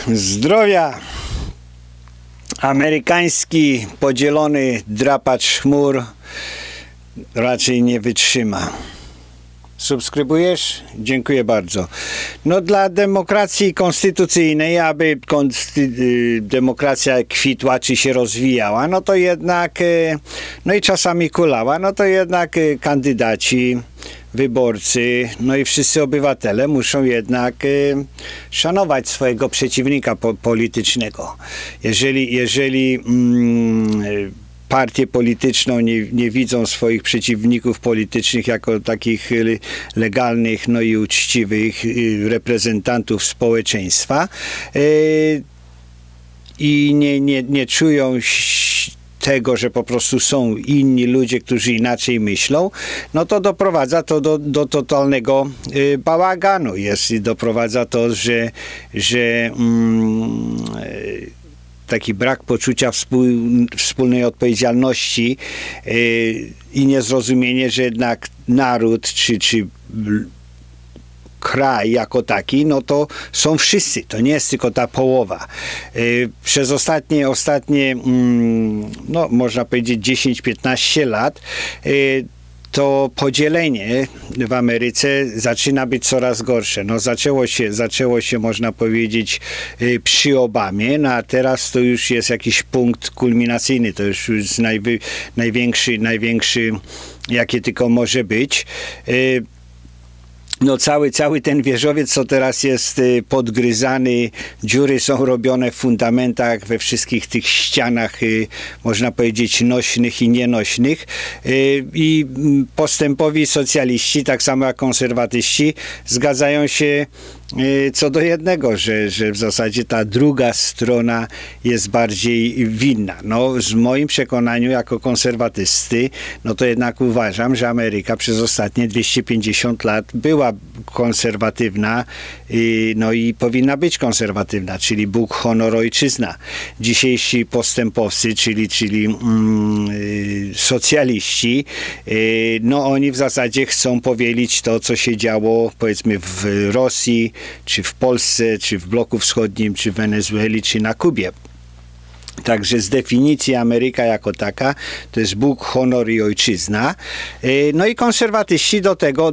Zdrowia! Amerykański podzielony drapacz chmur raczej nie wytrzyma. Subskrybujesz? Dziękuję bardzo. No dla demokracji konstytucyjnej, aby demokracja kwitła czy się rozwijała, no to jednak, no i czasami kulała, no to jednak kandydaci, wyborcy, no i wszyscy obywatele muszą jednak szanować swojego przeciwnika politycznego. Jeżeli partię polityczną nie widzą swoich przeciwników politycznych jako takich legalnych, no i uczciwych reprezentantów społeczeństwa i nie czują tego, że po prostu są inni ludzie, którzy inaczej myślą, no to doprowadza to do totalnego bałaganu. Doprowadza to, że taki brak poczucia wspólnej odpowiedzialności i niezrozumienie, że jednak naród czy kraj jako taki, no to są wszyscy, to nie jest tylko ta połowa. Przez ostatnie no można powiedzieć 10-15 lat to podzielenie w Ameryce zaczyna być coraz gorsze. No zaczęło się można powiedzieć przy Obamie, no a teraz to już jest jakiś punkt kulminacyjny, to już jest największy jaki tylko może być. No cały ten wieżowiec, co teraz jest podgryzany, dziury są robione w fundamentach, we wszystkich tych ścianach, można powiedzieć, nośnych i nienośnych. I postępowi socjaliści, tak samo jak konserwatyści, zgadzają się co do jednego, że w zasadzie ta druga strona jest bardziej winna. No, w moim przekonaniu jako konserwatysty, no to jednak uważam, że Ameryka przez ostatnie 250 lat była konserwatywna, no i powinna być konserwatywna, czyli Bóg, honor, ojczyzna. Dzisiejsi postępowcy, czyli socjaliści, no oni w zasadzie chcą powielić to, co się działo, powiedzmy, w Rosji, czy w Polsce, czy w bloku wschodnim, czy w Wenezueli, czy na Kubie. Także z definicji Ameryka jako taka to jest Bóg, honor i ojczyzna. No i konserwatyści do tego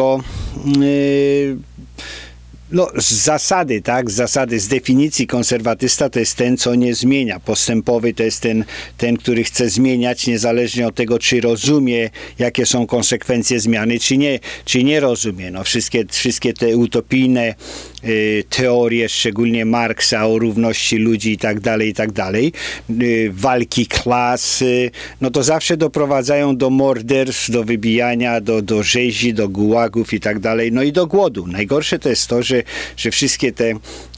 no, z zasady, tak? Z definicji konserwatysta to jest ten, co nie zmienia. Postępowy to jest ten, który chce zmieniać, niezależnie od tego, czy rozumie, jakie są konsekwencje zmiany, czy nie rozumie. No, wszystkie te utopijne teorie, szczególnie Marksa o równości ludzi i tak dalej, walki klas, no to zawsze doprowadzają do morderstw, do wybijania, do rzezi, do gułagów i tak dalej, no i do głodu. Najgorsze to jest to, że wszystkie te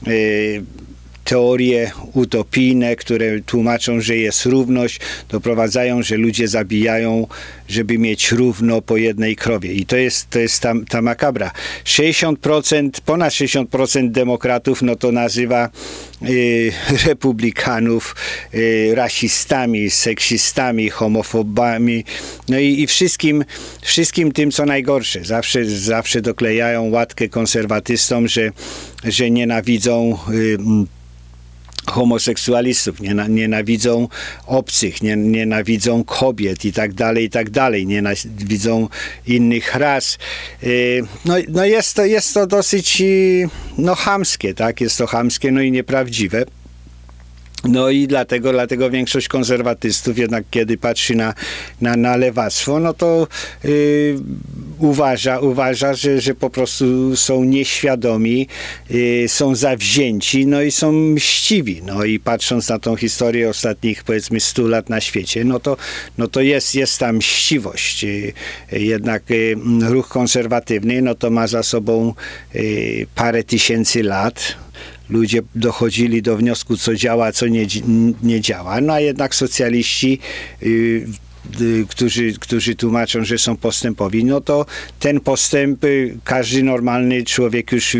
teorie utopijne, które tłumaczą, że jest równość, doprowadzają, że ludzie zabijają, żeby mieć równo po jednej krowie. I to jest ta makabra. Ponad 60% demokratów, no to nazywa republikanów rasistami, seksistami, homofobami, no i wszystkim tym, co najgorsze. Zawsze doklejają łatkę konserwatystom, że nienawidzą homoseksualistów, nienawidzą obcych, nienawidzą kobiet i tak dalej, nienawidzą innych ras. No jest to dosyć chamskie, tak? Jest to chamskie, no i nieprawdziwe. No i dlatego większość konserwatystów jednak, kiedy patrzy na lewactwo, no to uważa, że po prostu są nieświadomi, są zawzięci, no i są mściwi. No i patrząc na tą historię ostatnich, powiedzmy, 100 lat na świecie, no to jest tam mściwość. Jednak ruch konserwatywny, no to ma za sobą parę tysięcy lat. Ludzie dochodzili do wniosku, co działa, co nie działa. No a jednak socjaliści, którzy tłumaczą, że są postępowi, no to ten postęp każdy normalny człowiek już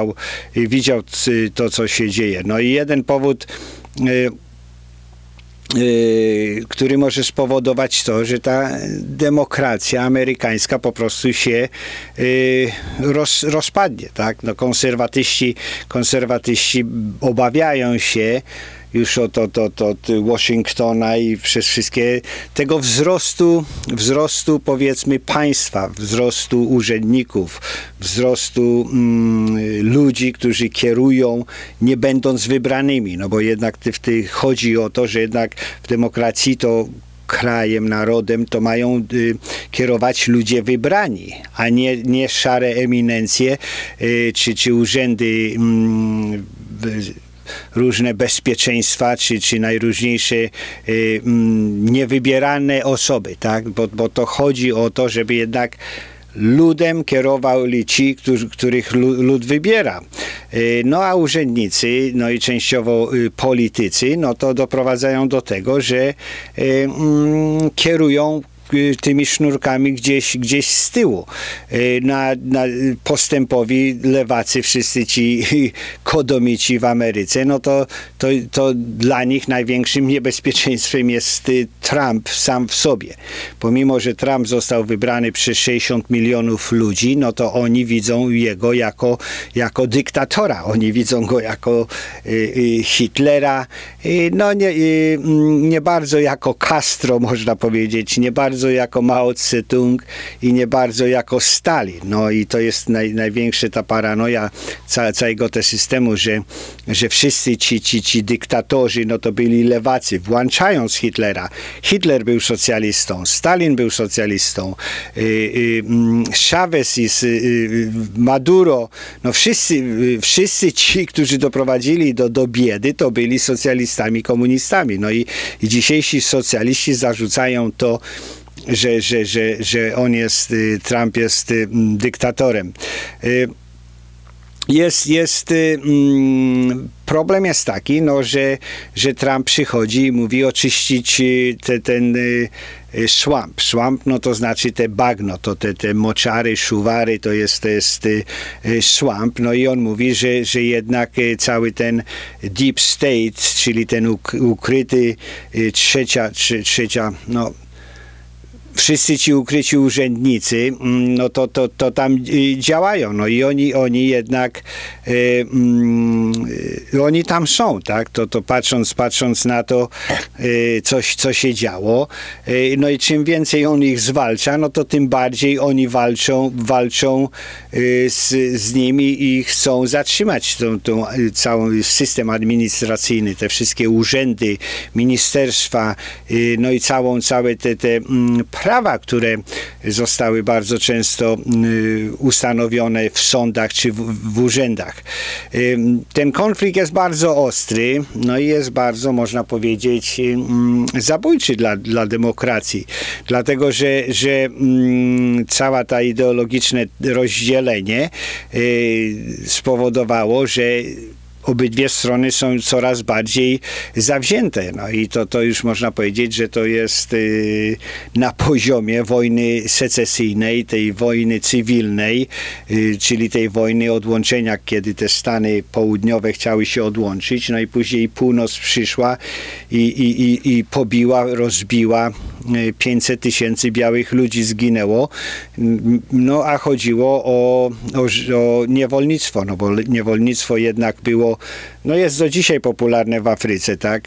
widział to, co się dzieje. No i jeden powód który może spowodować to, że ta demokracja amerykańska po prostu się rozpadnie, tak? No, konserwatyści obawiają się już od Waszyngtona i przez wszystkie tego wzrostu powiedzmy państwa, wzrostu urzędników, wzrostu ludzi, którzy kierują, nie będąc wybranymi, no bo jednak chodzi o to, że jednak w demokracji to krajem, narodem, to mają kierować ludzie wybrani, a nie szare eminencje czy urzędy różne bezpieczeństwa, czy najróżniejsze niewybierane osoby, tak? Bo to chodzi o to, żeby jednak ludem kierowali ci, których lud wybiera. No a urzędnicy, no i częściowo politycy, no to doprowadzają do tego, że kierują tymi sznurkami gdzieś z tyłu. Postępowi lewacy, wszyscy ci kodomici w Ameryce, no to dla nich największym niebezpieczeństwem jest Trump sam w sobie. Pomimo, że Trump został wybrany przez 60 milionów ludzi, no to oni widzą jego jako dyktatora. Oni widzą go jako Hitlera, no nie bardzo jako Castro, można powiedzieć, nie bardzo jako Mao Tse-tung i nie bardzo jako Stalin. No i to jest największa ta paranoja całego tego systemu, że wszyscy ci dyktatorzy, no to byli lewacy, włączając Hitlera. Hitler był socjalistą, Stalin był socjalistą, Chavez i Maduro, no wszyscy ci, którzy doprowadzili do biedy, to byli socjalistami, komunistami. No i dzisiejsi socjaliści zarzucają to, że Trump jest dyktatorem. Problem jest taki, no, że Trump przychodzi i mówi oczyścić ten swamp. Swamp, no to znaczy te bagno, to te moczary, szuwary, to jest swamp. No i on mówi, że jednak cały ten deep state, czyli ten ukryty trzecia, no wszyscy ci ukryci urzędnicy, no to tam działają, no i oni jednak oni tam są, tak, to patrząc na to, co się działo, no i czym więcej on ich zwalcza, no to tym bardziej oni walczą z nimi i chcą zatrzymać tą cały system administracyjny, te wszystkie urzędy, ministerstwa, no i całe te prawa, które zostały bardzo często ustanowione w sądach czy w urzędach. Ten konflikt jest bardzo ostry, no i jest bardzo, można powiedzieć, zabójczy dla demokracji. Dlatego, że cała ta ideologiczne rozdzielenie spowodowało, że obydwie strony są coraz bardziej zawzięte. No i to już można powiedzieć, że to jest na poziomie wojny secesyjnej, tej wojny cywilnej, czyli tej wojny odłączenia, kiedy te Stany południowe chciały się odłączyć, no i później północ przyszła i pobiła, rozbiła, 500 000 białych ludzi zginęło, no a chodziło o niewolnictwo, no bo niewolnictwo jednak było, no jest do dzisiaj popularne w Afryce, tak?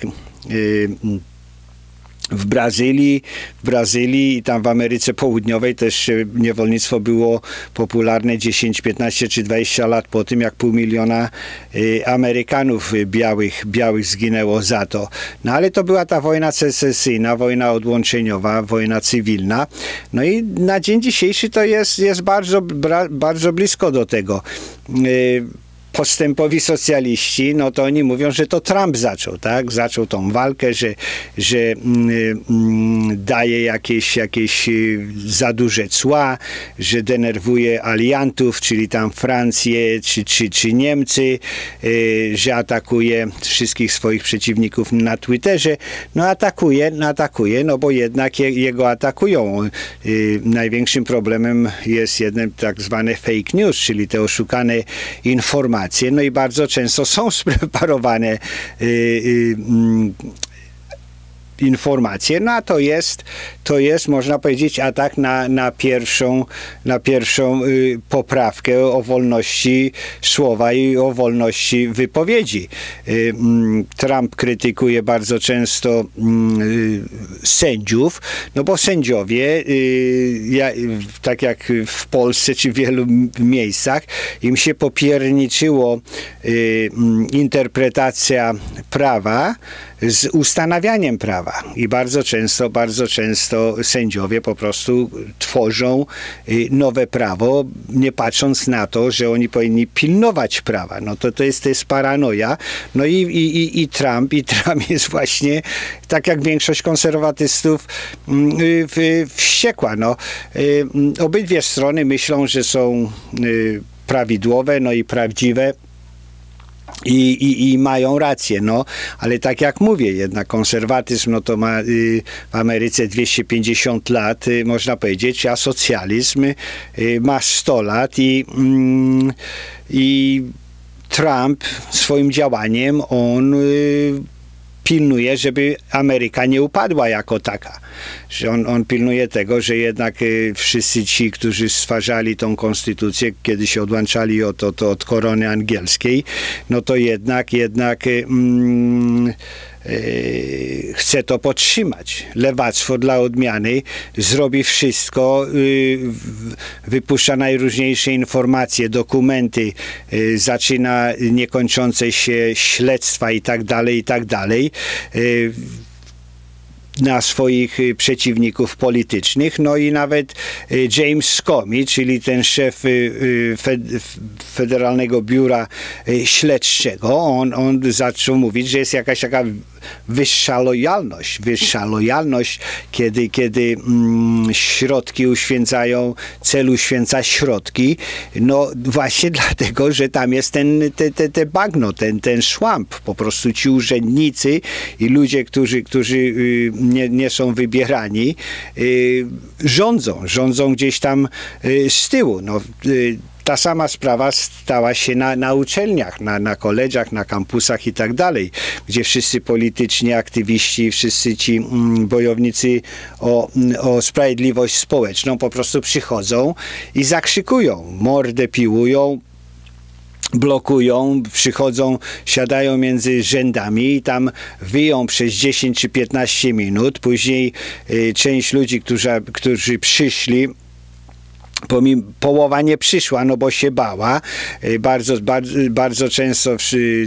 W Brazylii i tam w Ameryce Południowej też niewolnictwo było popularne 10, 15 czy 20 lat po tym, jak 500 000 Amerykanów białych zginęło za to. No ale to była ta wojna secesyjna, wojna odłączeniowa, wojna cywilna. No i na dzień dzisiejszy to jest bardzo blisko do tego. Postępowi socjaliści, no to oni mówią, że to Trump zaczął, tak? Zaczął tą walkę, że daje jakieś za duże cła, że denerwuje aliantów, czyli tam Francję czy Niemcy, że atakuje wszystkich swoich przeciwników na Twitterze. No atakuje, no bo jednak jego atakują. Największym problemem jest jeden tak zwany fake news, czyli te oszukane informacje. No i bardzo często są spreparowane informacje, no a to jest można powiedzieć atak na pierwszą poprawkę o wolności słowa i o wolności wypowiedzi. Trump krytykuje bardzo często sędziów, no bo sędziowie, tak jak w Polsce czy w wielu miejscach, im się popierniczyło interpretacja prawa z ustanawianiem prawa. I bardzo często sędziowie po prostu tworzą nowe prawo, nie patrząc na to, że oni powinni pilnować prawa. No to jest paranoja. No i Trump jest właśnie, tak jak większość konserwatystów, wściekła. No, obydwie strony myślą, że są prawidłowe, no i prawdziwe. I mają rację, no, ale tak jak mówię, jednak konserwatyzm, no to ma w Ameryce 250 lat, można powiedzieć, a socjalizm ma 100 lat i Trump swoim działaniem, on pilnuje, żeby Ameryka nie upadła jako taka. Że on pilnuje tego, że jednak wszyscy ci, którzy stwarzali tą konstytucję, kiedy się odłączali od korony angielskiej, no to jednak chce to podtrzymać. Lewactwo dla odmiany zrobi wszystko, wypuszcza najróżniejsze informacje, dokumenty, zaczyna niekończące się śledztwa i tak dalej, na swoich przeciwników politycznych. No i nawet James Comey, czyli ten szef Federalnego Biura Śledczego, on zaczął mówić, że jest jakaś taka wyższa lojalność, kiedy środki uświęcają, cel uświęca środki, no właśnie dlatego, że tam jest te bagno, ten szłamb, po prostu ci urzędnicy i ludzie, którzy nie są wybierani, rządzą gdzieś tam z tyłu. No, ta sama sprawa stała się na uczelniach, na college'ach, na kampusach i tak dalej, gdzie wszyscy polityczni aktywiści, wszyscy ci bojownicy o sprawiedliwość społeczną po prostu przychodzą i zakrzykują, mordę piłują, blokują, przychodzą, siadają między rzędami i tam wyją przez 10 czy 15 minut. Później część ludzi, którzy przyszli, połowa nie przyszła, no bo się bała. Bardzo często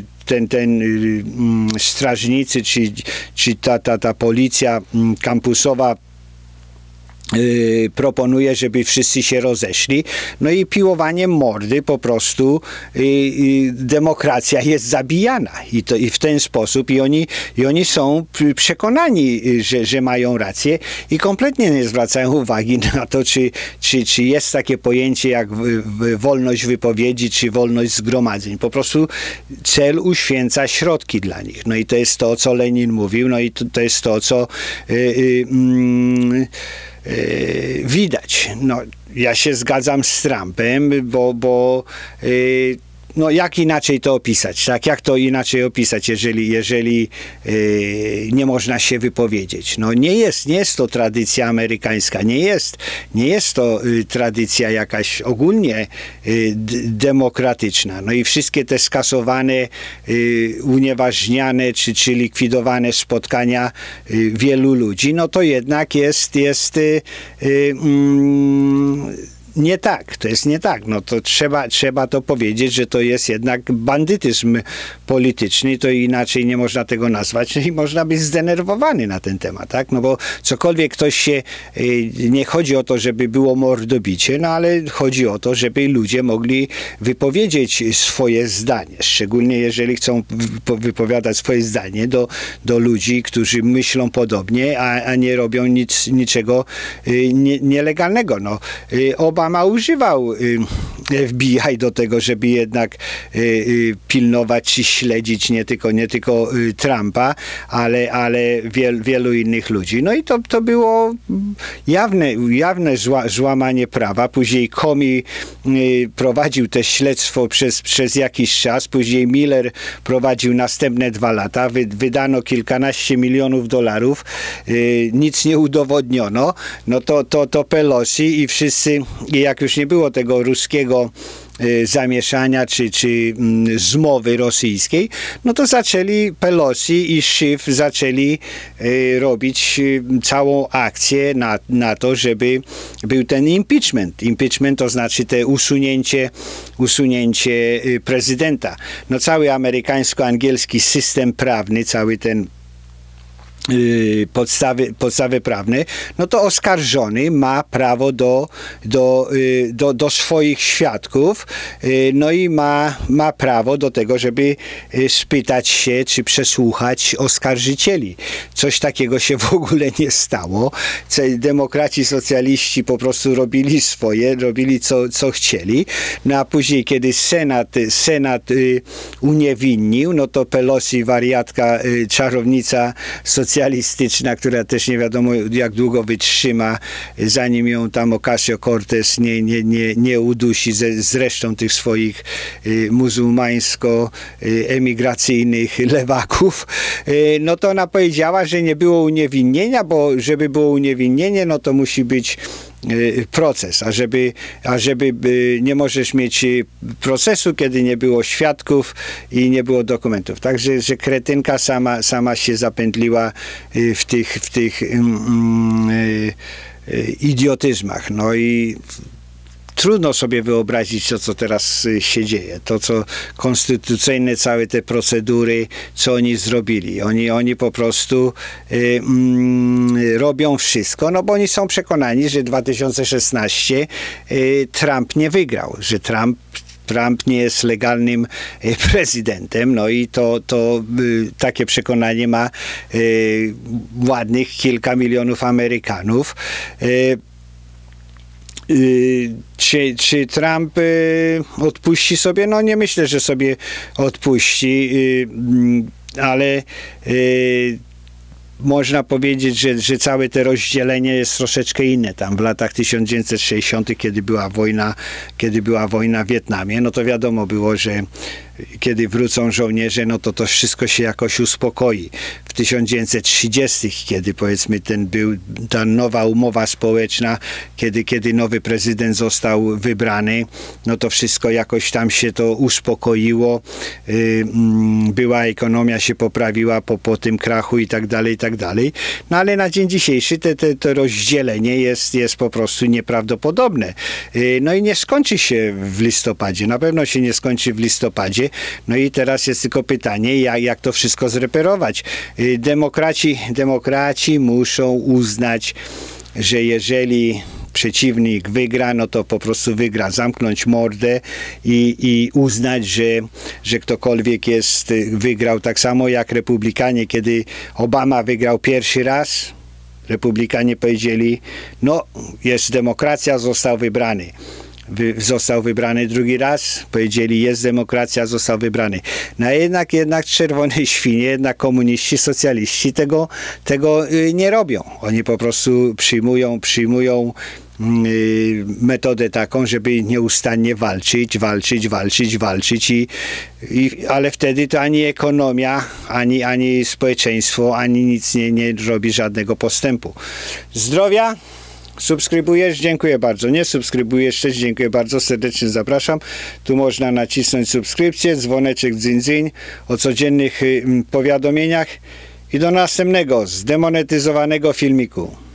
strażnicy czy ta policja kampusowa proponuje, żeby wszyscy się rozeszli. No i piłowaniem mordy po prostu demokracja jest zabijana. I w ten sposób i oni są przekonani, że mają rację i kompletnie nie zwracają uwagi na to, czy jest takie pojęcie jak wolność wypowiedzi, czy wolność zgromadzeń. Po prostu cel uświęca środki dla nich. No i to jest to, co Lenin mówił, no i to jest to, co widać. No, ja się zgadzam z Trumpem, bo no jak inaczej to opisać, tak? Jak to inaczej opisać, jeżeli nie można się wypowiedzieć? No nie jest to tradycja amerykańska, nie jest to tradycja jakaś ogólnie demokratyczna. No i wszystkie te skasowane, unieważniane czy likwidowane spotkania wielu ludzi, no to jednak jest nie tak, to jest nie tak. No to trzeba to powiedzieć, że to jest jednak bandytyzm polityczny, to inaczej nie można tego nazwać. No i można być zdenerwowany na ten temat, tak? No bo cokolwiek ktoś się, nie chodzi o to, żeby było mordobicie, no ale chodzi o to, żeby ludzie mogli wypowiedzieć swoje zdanie. Szczególnie jeżeli chcą wypowiadać swoje zdanie do ludzi, którzy myślą podobnie, a nie robią niczego nielegalnego. No, Obama Obama używał FBI do tego, żeby jednak pilnować czy śledzić nie tylko Trumpa, ale wielu innych ludzi. No i to było jawne złamanie prawa. Później Comey prowadził te śledztwo przez jakiś czas, później Miller prowadził następne 2 lata, wydano kilkanaście milionów dolarów, nic nie udowodniono, no to Pelosi i wszyscy, jak już nie było tego ruskiego zamieszania czy zmowy rosyjskiej, no to zaczęli Pelosi i Schiff zaczęli robić całą akcję na to, żeby był ten impeachment. Impeachment to znaczy te usunięcie prezydenta. No cały amerykańsko-angielski system prawny, cały ten podstawy prawne, no to oskarżony ma prawo do swoich świadków, no i ma prawo do tego, żeby spytać się, czy przesłuchać oskarżycieli. Coś takiego się w ogóle nie stało. Demokraci, socjaliści po prostu robili swoje, robili co chcieli, no a później, kiedy Senat uniewinnił, no to Pelosi, wariatka, czarownica socjalistyczna, która też nie wiadomo jak długo wytrzyma, zanim ją tam Ocasio-Cortez nie udusi z resztą tych swoich muzułmańsko-emigracyjnych lewaków, no to ona powiedziała, że nie było uniewinnienia, bo żeby było uniewinnienie, no to musi być proces, a żeby nie możesz mieć procesu, kiedy nie było świadków i nie było dokumentów. Także, że kretynka sama się zapętliła w tych idiotyzmach. No i trudno sobie wyobrazić to, co teraz się dzieje. To, co konstytucyjne, całe te procedury, co oni zrobili. Oni po prostu robią wszystko, no bo oni są przekonani, że 2016 Trump nie wygrał, że Trump nie jest legalnym prezydentem, no i to takie przekonanie ma ładnych kilka milionów Amerykanów. Czy Trump odpuści sobie? No nie myślę, że sobie odpuści, ale można powiedzieć, że całe to rozdzielenie jest troszeczkę inne. Tam w latach 1960, kiedy była wojna w Wietnamie, no to wiadomo było, że kiedy wrócą żołnierze, no to wszystko się jakoś uspokoi. W 1930, kiedy powiedzmy ta nowa umowa społeczna, kiedy nowy prezydent został wybrany, no to wszystko jakoś tam się to uspokoiło. Była ekonomia, się poprawiła po tym krachu i tak dalej, i tak dalej. No ale na dzień dzisiejszy to rozdzielenie jest po prostu nieprawdopodobne. No i nie skończy się w listopadzie. Na pewno się nie skończy w listopadzie. No i teraz jest tylko pytanie, jak to wszystko zreperować. Demokraci muszą uznać, że jeżeli przeciwnik wygra, no to po prostu wygra, zamknąć mordę i uznać, że ktokolwiek wygrał, tak samo jak Republikanie, kiedy Obama wygrał pierwszy raz, Republikanie powiedzieli, no jest demokracja, został wybrany. Został wybrany drugi raz, powiedzieli, jest demokracja, został wybrany. No jednak czerwone świnie, jednak komuniści, socjaliści tego nie robią. Oni po prostu przyjmują metodę taką, żeby nieustannie walczyć, ale wtedy to ani ekonomia, ani społeczeństwo, ani nic nie robi żadnego postępu. Zdrowia! Subskrybujesz? Dziękuję bardzo. Nie subskrybujesz? Też dziękuję bardzo. Serdecznie zapraszam. Tu można nacisnąć subskrypcję, dzwoneczek dzyń o codziennych powiadomieniach i do następnego zdemonetyzowanego filmiku.